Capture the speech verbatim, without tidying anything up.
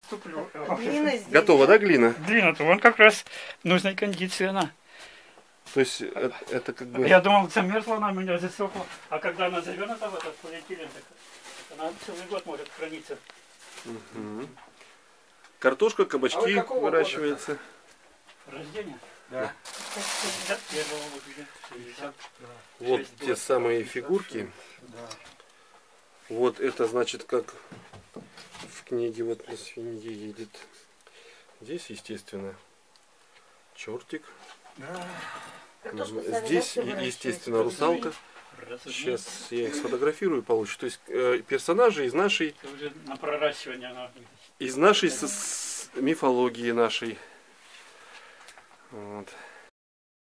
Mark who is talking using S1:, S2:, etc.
S1: Туплю.
S2: Глина здесь.
S3: Готова, да, глина?
S1: Глина-то, вон как раз нужной кондиции она.
S3: То есть это, это как бы...
S1: Я думал, замерзла она, меня засохла. А когда она завернута в этот полиэтилен, так она целый год может храниться.
S3: Угу. Картошка, кабачки
S4: А
S3: выращивается.
S1: Рождение?
S4: Да.
S1: шестьдесят первого года. шестьдесят.
S3: Вот
S1: шесть
S3: те
S1: год.
S3: самые фигурки.
S4: Да.
S3: Вот это значит, как в книге вот на свинье едет. Здесь, естественно, чертик.
S4: Да.
S2: Картошку сами
S3: Здесь,
S2: да,
S3: е-
S2: выращиваете?
S3: естественно, русалка.
S1: Разумеется.
S3: Сейчас я их сфотографирую и получу. То есть э, персонажи из нашей,
S1: Это уже на проращивание она.
S3: из нашей с- с- мифологии нашей. Вот.